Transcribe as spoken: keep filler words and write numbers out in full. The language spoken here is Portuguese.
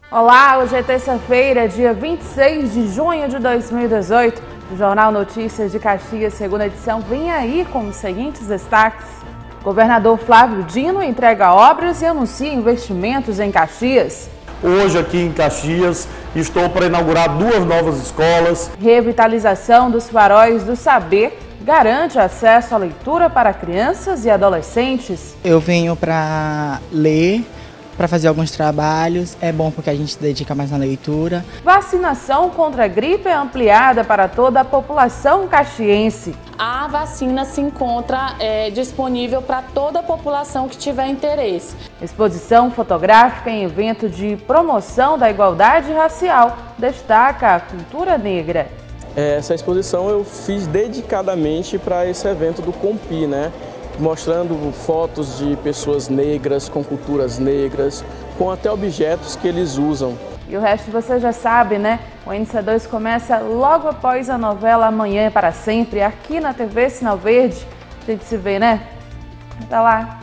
Olá, hoje é terça-feira, dia vinte e seis de junho de dois mil e dezoito. O Jornal Notícias de Caxias, segunda edição, vem aí com os seguintes destaques. Governador Flávio Dino entrega obras e anuncia investimentos em Caxias. Hoje aqui em Caxias estou para inaugurar duas novas escolas. Revitalização dos faróis do saber garante acesso à leitura para crianças e adolescentes. Eu venho para ler, para fazer alguns trabalhos, é bom porque a gente se dedica mais na leitura. Vacinação contra a gripe é ampliada para toda a população caxiense. A vacina se encontra é, disponível para toda a população que tiver interesse. Exposição fotográfica em evento de promoção da igualdade racial destaca a cultura negra. Essa exposição eu fiz dedicadamente para esse evento do Compi, né? Mostrando fotos de pessoas negras, com culturas negras, com até objetos que eles usam. E o resto você já sabe, né? O N C dois começa logo após a novela Amanhã é para Sempre, aqui na T V Sinal Verde. A gente se vê, né? Até lá!